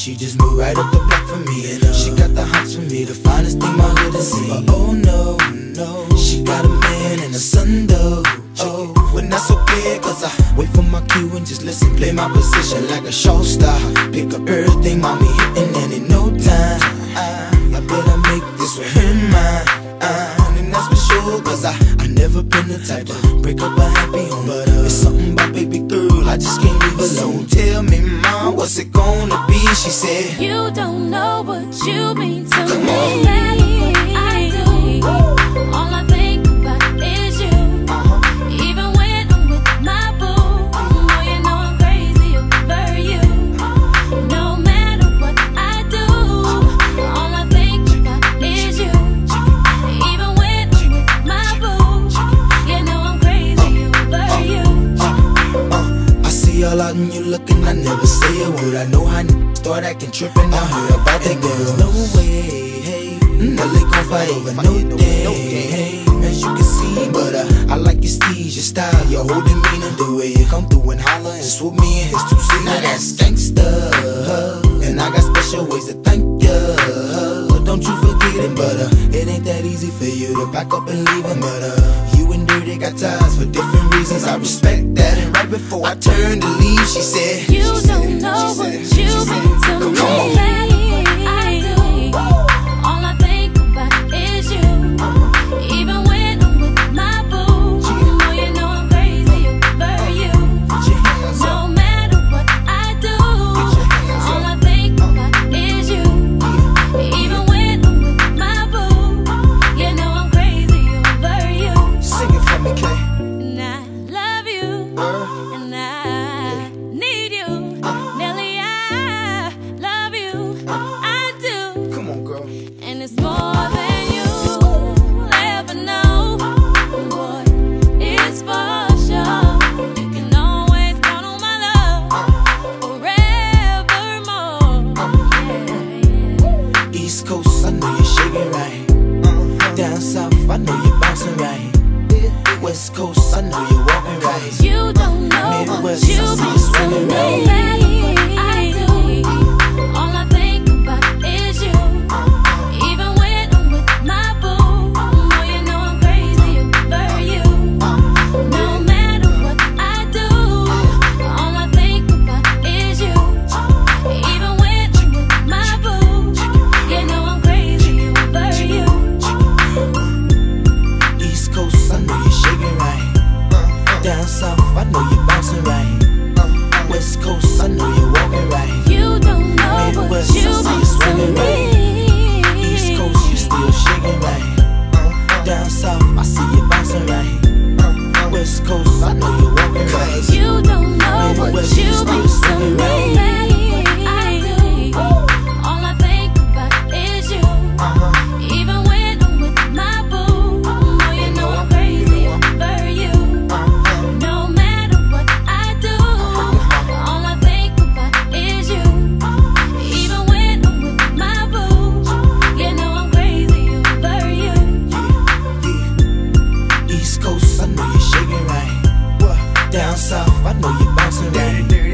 she just moved right up the block for me. And she got the hots for me, the finest thing my hood has seen. But oh no, no, she got a man and a son though. Oh, when that's okay, cause I wait for my cue and just listen, play my position like a show star. Pick up everything, mommy hitting, and in no time I better make this with her mine. And that's for sure, cause I never been the type to break up a happy home. But it's something about baby girl, I just can't leave alone. Tell me, mom, what's it gonna be? She said, you don't know what you mean to me. Come on. I do. All I think about is you. Even when I'm with my boo, oh, you know I'm crazy over you. No matter what I do, all I think about is you. Even when I'm with my boo, you know I'm crazy over you. I see all out and you looking, I never say a word. I know how start acting trippin', I heard about that girl. No way, hey, they gon' fight over no day, hey, as you can see. But I like your steez, your style, your whole demeanor, the way you come through and holler and swoop me in his two-seater. Now that's gangsta, and I got special ways to thank ya. Don't you forget it, but it ain't that easy for you to back up and leave him. But you and Dirty got ties for different reasons, I respect that. And right before I turned to leave, she said, you don't know what you mean to me. I do. All I think about is you. Even when I'm with my boo, oh, you know I'm crazy over you. No matter what I do, all I think about is you. Even when I'm with my boo, you know I'm crazy over you. Sing it for me, Kay. And I love you, and I need you. Nelly, I love you, I do. Come on, girl. And it's more than you'll ever know. Boy, it's for sure. You can always count on my love forevermore. Yeah. East Coast, I know you're shaking right. Down South, I know you're bouncing right. West Coast, I know you're walking right. You don't know what Midwest, you I see you mean to swinging me. right. I do. All I think about is you. Even when I'm with my boo, oh, you know I'm crazy over you. No matter what I do, all I think about is you. Even when I'm with my boo, you know I'm crazy over you. East Coast, I know you're shaking right. Down South, I know you're bouncing right. West Coast, I know you're walking right. You don't know what Midwest, you I see you mean swinging to right. me. East Coast, you still shaking right. Down South, I see you bouncing right. West Coast, I know you're walking right. You don't know what Midwest, you still mean to swinging right. me. I do. All I think about is you. Even when I'm with my boo, oh, you know I'm crazy over you. No matter what I do, all I think about is you. Even when I'm with my boo, you know I'm crazy over you. East Coast, I know you're shaking right. Down South, I know you're bouncing right.